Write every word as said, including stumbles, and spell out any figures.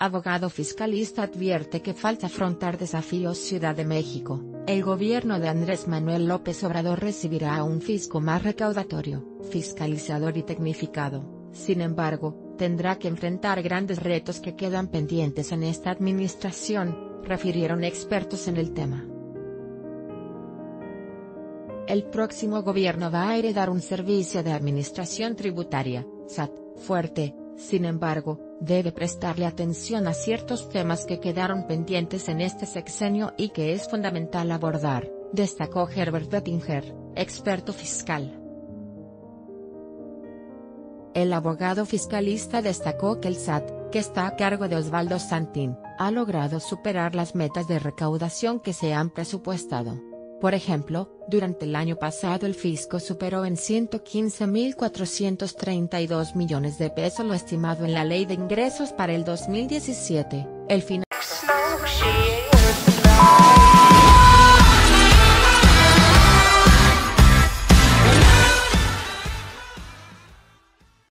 Abogado fiscalista advierte que falta afrontar desafíos. Ciudad de México, el gobierno de Andrés Manuel López Obrador recibirá a un fisco más recaudatorio, fiscalizador y tecnificado. Sin embargo, tendrá que enfrentar grandes retos que quedan pendientes en esta administración, refirieron expertos en el tema. El próximo gobierno va a heredar un servicio de administración tributaria, S A T, fuerte. Sin embargo, debe prestarle atención a ciertos temas que quedaron pendientes en este sexenio y que es fundamental abordar, destacó Herbert Bettinger, experto fiscal. El abogado fiscalista destacó que el S A T, que está a cargo de Osvaldo Santín, ha logrado superar las metas de recaudación que se han presupuestado. Por ejemplo, durante el año pasado el fisco superó en ciento quince mil cuatrocientos treinta y dos millones de pesos lo estimado en la Ley de Ingresos para el dos mil diecisiete, el financiamiento